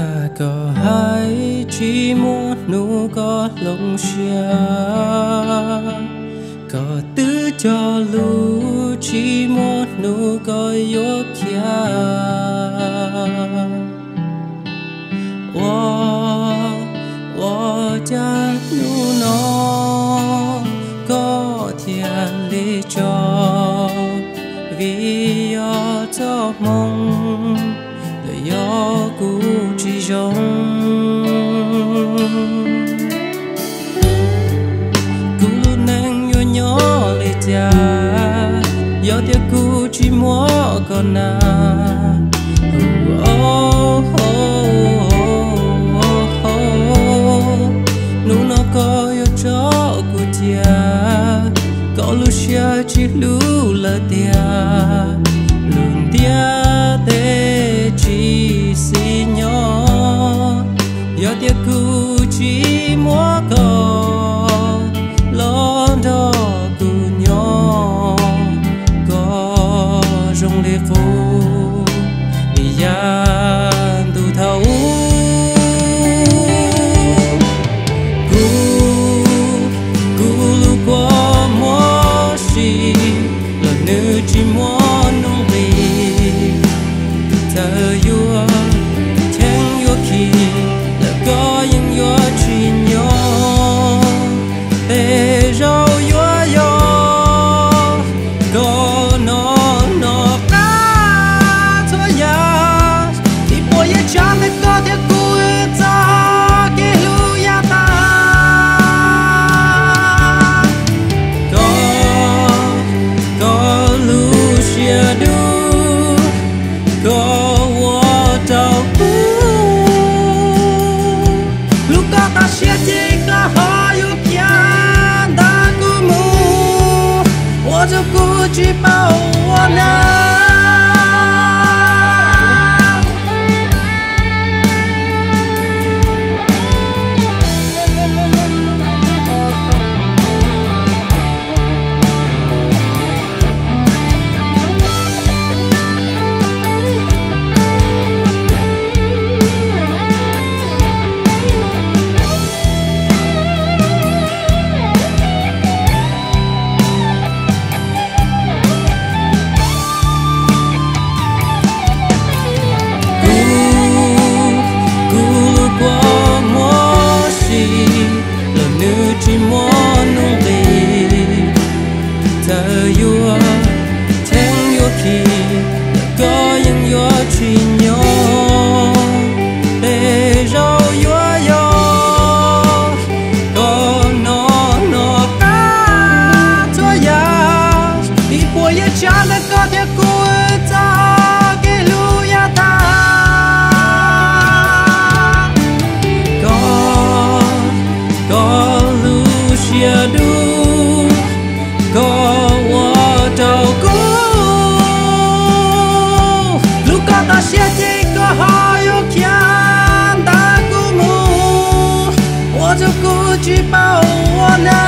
có hai chỉ muốn nụ có lòng xia có tứ cho lu chỉ muốn nụ có yếu kia wo cha nụ nó có thiện lý cho vì yo cho mong để yo cũ chỉ giống cũ nang yo nhỏ lệ cha yo tiếc cũ chỉ mua còn na nụ nó có yo cho cũ tia có lu xia chỉ lu là tia luôn tia để chỉ xí nhỏ yo tia cũ chỉ mua có lon đó cũ nhỏ có rong lê phố vì gian tu thấu chỉ muốn nông vì thơ yêu tiếng yêu khi là có những yêu chỉ nhau để rồi yêu yêu có nó cả thôi ya thì bây giờ cha mẹ có thể cứu ta cái lu ya ta chỉ bao na chỉ muốn nung đi thơ yêu tiếng yêu khi có những yêu chỉ nhau để rồi yêu yêu có nó cả thôi ya đi bây giờ cha mẹ có thể cứu ta cái lu ya ta có chia đủ có hoa trầu cũ lúc có ta chia chỉ có hai yêu kia ta cũng mua hoa trầu cũ chỉ bao hoa na